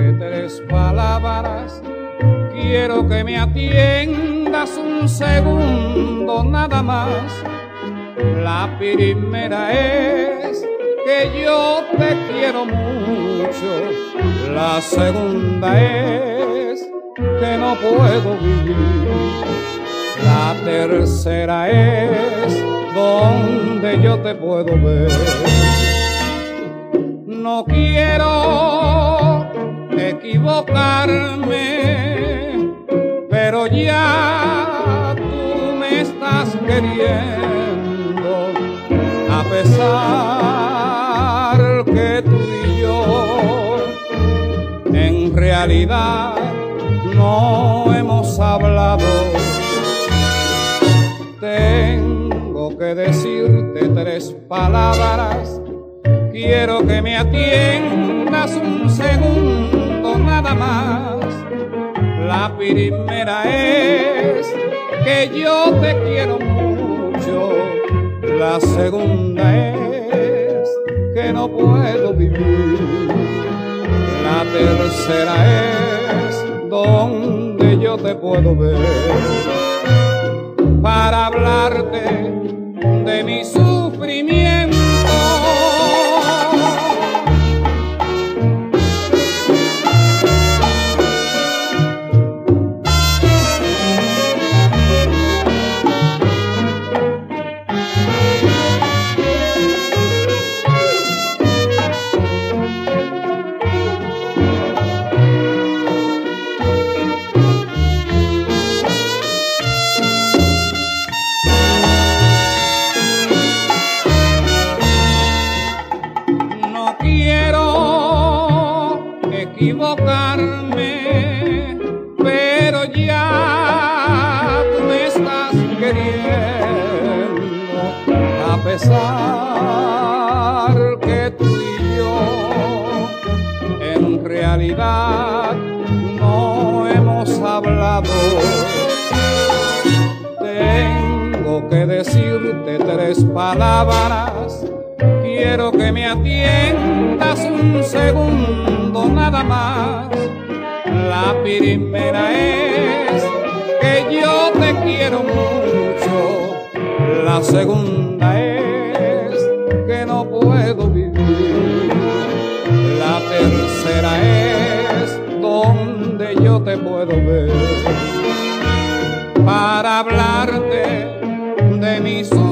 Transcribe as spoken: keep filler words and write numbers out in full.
decirte tres palabras. Quiero que me atiendas un segundo nada más. La primera es que yo te quiero mucho. La segunda es que no puedo vivir. La tercera es donde yo te puedo ver. No quiero equivocarme, pero ya tú me estás queriendo, a pesar que tú y yo en realidad no hemos hablado. Tengo que decirte tres palabras. Quiero que me atiendas un segundo nada más. La primera es que yo te quiero mucho. La segunda es que no puedo vivir. La tercera es donde yo te puedo ver. Para hablarte de mi sufrimiento, equivocarme, pero ya tú me estás queriendo, a pesar que tú y yo en realidad no hemos hablado. Tengo que decirte tres palabras. Quiero que me atiendas un segundo nada más. La primera es que yo te quiero mucho. La segunda es que no puedo vivir. La tercera es donde yo te puedo ver. Para hablarte de mis